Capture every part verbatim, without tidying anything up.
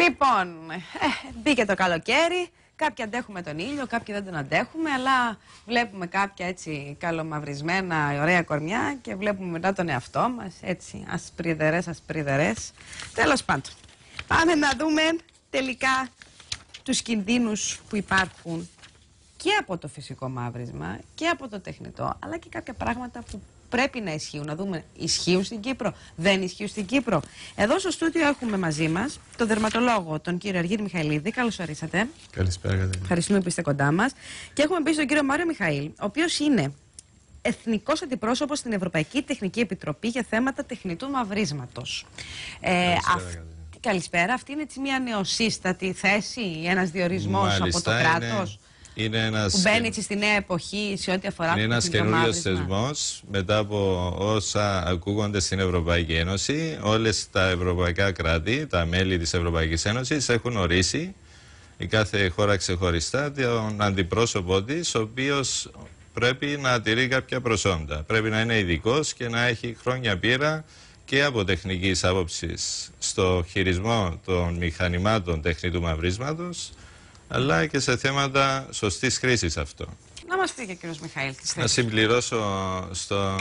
Λοιπόν, ε, μπήκε το καλοκαίρι. Κάποιοι αντέχουμε τον ήλιο, κάποιοι δεν τον αντέχουμε, αλλά βλέπουμε κάποια έτσι καλομαυρισμένα, ωραία κορμιά και βλέπουμε μετά τον εαυτό μας, έτσι ασπριδερές, ασπριδερές. Τέλος πάντων, πάμε να δούμε τελικά τους κινδύνους που υπάρχουν και από το φυσικό μαύρισμα και από το τεχνητό, αλλά και κάποια πράγματα που πρέπει να ισχύουν. Να δούμε, ισχύουν στην Κύπρο, δεν ισχύουν στην Κύπρο. Εδώ στο στούντιο έχουμε μαζί μας τον δερματολόγο, τον κύριο Αργύρη Μιχαηλίδη. Καλώς ορίσατε. Καλησπέρα, Κατερίνα. Ευχαριστούμε που είστε κοντά μας. Και έχουμε επίσης τον κύριο Μάριο Μιχαήλ, ο οποίος είναι εθνικός αντιπρόσωπος στην Ευρωπαϊκή Τεχνική Επιτροπή για θέματα τεχνητού μαυρίσματος. Ε, Καλησπέρα, αυ... Καλησπέρα. Αυτή είναι έτσι μια νεοσύστατη θέση, ένας διορισμός Μάλιστα, από το κράτος. Είναι ένας, που μπαίνει έτσι στη νέα εποχή σε ό,τι αφορά είναι το ένας καινούριος θεσμός μετά από όσα ακούγονται στην Ευρωπαϊκή Ένωση. Όλες τα ευρωπαϊκά κράτη, τα μέλη της Ευρωπαϊκής Ένωσης έχουν ορίσει η κάθε χώρα ξεχωριστά τον αντιπρόσωπό της, ο οποίος πρέπει να τηρεί κάποια προσόντα. Πρέπει να είναι ειδικός και να έχει χρόνια πείρα και από τεχνικής άποψης στο χειρισμό των μηχανημάτων τεχνητού μαυρίσματος, αλλά και σε θέματα σωστής χρήσης αυτό. Να μας πει και ο κύριος Μιχαήλ τι θέλει. Να συμπληρώσω στο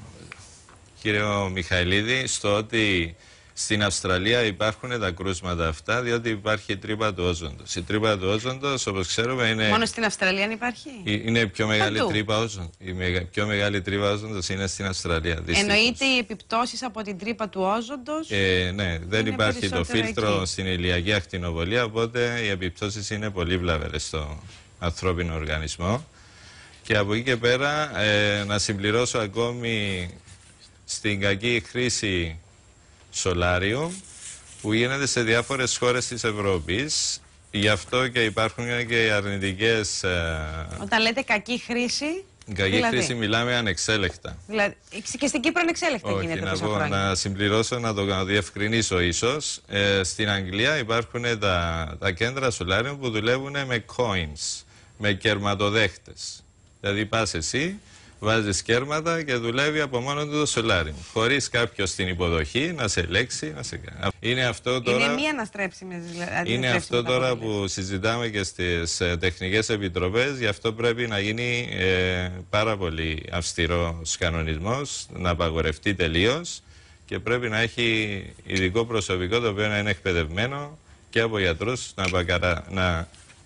κύριο Μιχαηλίδη στο ότι στην Αυστραλία υπάρχουν τα κρούσματα αυτά, διότι υπάρχει η τρύπα του όζοντος. Η τρύπα του όζοντος, όπως ξέρουμε, είναι... Μόνο στην Αυστραλία υπάρχει? Είναι πιο μεγάλη Παντού. τρύπα όζοντος. Η μεγα... πιο μεγάλη τρύπα όζοντος είναι στην Αυστραλία. Δυστυχώς. Εννοείται οι επιπτώσεις από την τρύπα του όζοντος? Ε, ναι, δεν είναι υπάρχει το φίλτρο εκεί. στην ηλιακή ακτινοβολία, οπότε οι επιπτώσεις είναι πολύ βλαβερές στο ανθρώπινο οργανισμό. Και από εκεί και πέρα ε, να συμπληρώσω ακόμη στην κακή χρήση σολάριου που γίνεται σε διάφορες χώρες της Ευρώπης. Γι' αυτό και υπάρχουν και οι αρνητικές... Ε, Όταν λέτε κακή χρήση... Κακή δηλαδή, χρήση μιλάμε ανεξέλεκτα. Δηλαδή, και στην Κύπρο ανεξέλεκτα Όχι, γίνεται να, τόσα πω, χρόνια. να συμπληρώσω, να το να διευκρινίσω ίσως. Ε, στην Αγγλία υπάρχουν τα, τα κέντρα σολάριου που δουλεύουν με coins, με κερματοδέχτες. Δηλαδή πας εσύ, βάζεις κέρματα και δουλεύει από μόνο του το σολάριο. Χωρίς κάποιο στην υποδοχή να σε ελέγξει, να σε κάνει. Είναι αυτό τώρα, είναι μία αναστρέψιμη δηλαδή. είναι αυτό τώρα που συζητάμε και στις ε, τεχνικές επιτροπές. Γι' αυτό πρέπει να γίνει ε, πάρα πολύ αυστηρός κανονισμός, να απαγορευτεί τελείως και πρέπει να έχει ειδικό προσωπικό το οποίο να είναι εκπαιδευμένο και από γιατρούς να, πακαρα, να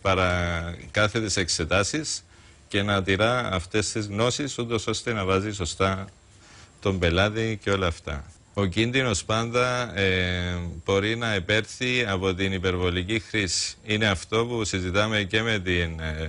παρακάθεται σε εξετάσεις και να τηρά αυτές τις γνώσεις ούτως ώστε να βάζει σωστά τον πελάτη και όλα αυτά. Ο κίνδυνος πάντα ε, μπορεί να επέρθει από την υπερβολική χρήση. Είναι αυτό που συζητάμε και με την ε,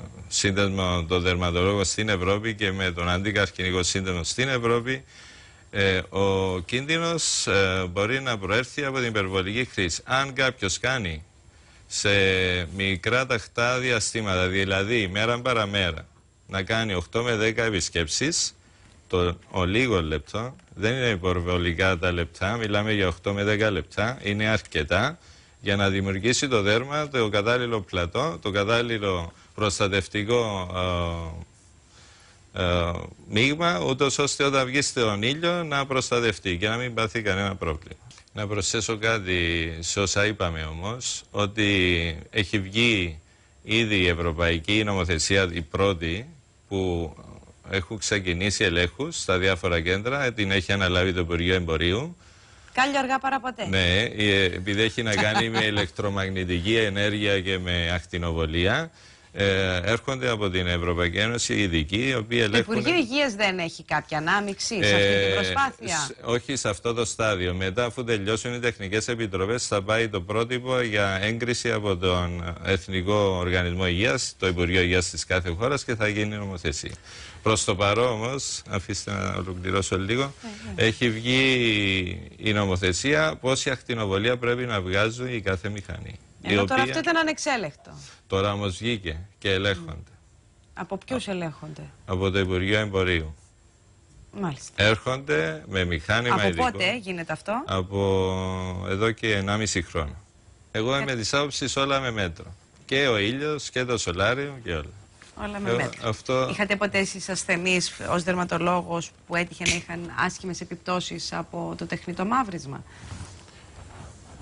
σύνδεσμο των δερματολόγων στην Ευρώπη και με τον αντικαρκινικό σύνδεσμο στην Ευρώπη. Ε, ο κίνδυνος ε, μπορεί να προέρθει από την υπερβολική χρήση. Αν κάποιος κάνει σε μικρά τακτά διαστήματα, δηλαδή μέρα παραμέρα, να κάνει οκτώ με δέκα επισκέψεις, το ο λίγο λεπτό, δεν είναι υπερβολικά τα λεπτά, μιλάμε για οκτώ με δέκα λεπτά, είναι αρκετά για να δημιουργήσει το δέρμα το κατάλληλο πλατό, το κατάλληλο προστατευτικό ε, ε, μείγμα, ούτως ώστε όταν βγει στον ήλιο να προστατευτεί και να μην πάθει κανένα πρόβλημα. Να προσθέσω κάτι σε όσα είπαμε όμως, ότι έχει βγει ήδη η Ευρωπαϊκή Νομοθεσία, η πρώτη, που έχουν ξεκινήσει ελέγχους στα διάφορα κέντρα, την έχει αναλάβει το Υπουργείο Εμπορίου. Κάλλιο αργά παρά ποτέ. Ναι, επειδή έχει να κάνει με ηλεκτρομαγνητική ενέργεια και με ακτινοβολία. Ε, έρχονται από την Ευρωπαϊκή Ένωση ειδικοί, οι οποίοι ελέγχουν... Το Υπουργείο Υγείας δεν έχει κάποια ανάμειξη σε αυτή την προσπάθεια? Ε, όχι σε αυτό το στάδιο. Μετά, αφού τελειώσουν οι τεχνικές επιτροπές, θα πάει το πρότυπο για έγκριση από τον Εθνικό Οργανισμό Υγείας, το Υπουργείο Υγείας της κάθε χώρας, και θα γίνει νομοθεσία. Προς το παρόν όμως, αφήστε να ολοκληρώσω λίγο, ε, ε. έχει βγει η νομοθεσία πόση ακτινοβολία πρέπει να βγάζουν η κάθε μηχανή. Ενώ η τώρα οποία... αυτό ήταν ανεξέλεκτο. Τώρα όμως βγήκε και ελέγχονται. Από ποιους ελέγχονται? Από το Υπουργείο Εμπορίου. Μάλιστα. Έρχονται με μηχάνημα από ειδικό. Από πότε γίνεται αυτό? Από εδώ και ενάμιση χρόνο. Εγώ είμαι της άποψης όλα με μέτρο. Και ο ήλιος και το σολάριο και όλα. Όλα με Εγώ, μέτρο. αυτό... Είχατε ποτέ εσείς ασθενείς ως δερματολόγος που έτυχε να είχαν άσχημες επιπτώσεις από το τεχνητό μαύρισμα?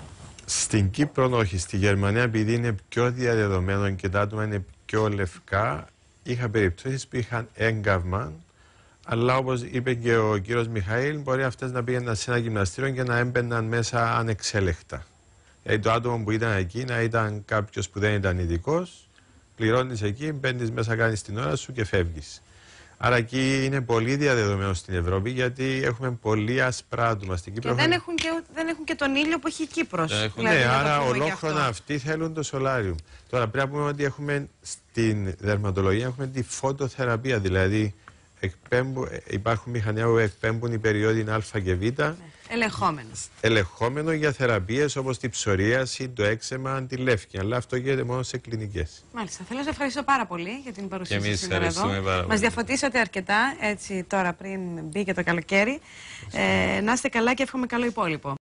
Στην Κύπρο όχι. Στη Γερμανία, επειδή είναι πιο διαδεδομένο και τα άτομα είναι πιο λευκά, είχα περιπτώσεις που είχαν έγκαυμα, αλλά όπως είπε και ο κύριος Μιχαήλ, μπορεί αυτές να πήγαιναν σε ένα γυμναστήριο και να έμπαιναν μέσα ανεξέλεκτα. Δηλαδή το άτομο που ήταν εκεί να ήταν κάποιος που δεν ήταν ειδικός, πληρώνεις εκεί, μπαίνεις μέσα, κάνεις την ώρα σου και φεύγεις. Άρα εκεί είναι πολύ διαδεδομένο στην Ευρώπη, γιατί έχουμε πολύ άσπρα άτομα στην Κύπρο. Και δεν έχουν και, δεν έχουν και τον ήλιο που έχει η Κύπρος. Έχουν... Δηλαδή, ναι, να άρα το πούμε ολόχρονα αυτοί θέλουν το σολάριουμ. Τώρα πρέπει να πούμε ότι έχουμε στην δερματολογία έχουμε τη φωτοθεραπεία, δηλαδή εκπέμπου, υπάρχουν μηχανιά που εκπέμπουν οι περιόδοι Α και Β. Ναι. Ελεγχόμενο. Ελεγχόμενο για θεραπείες όπως τη ψωρίαση, το έξαιμα, τη λεύκη. Αλλά αυτό γίνεται μόνο σε κλινικές. Μάλιστα. Θέλω να σας ευχαριστώ πάρα πολύ για την παρουσία σας σήμερα εδώ. Μας πολύ. διαφωτίσατε αρκετά έτσι τώρα πριν μπήκε το καλοκαίρι. Ε, να είστε καλά και εύχομαι καλό υπόλοιπο.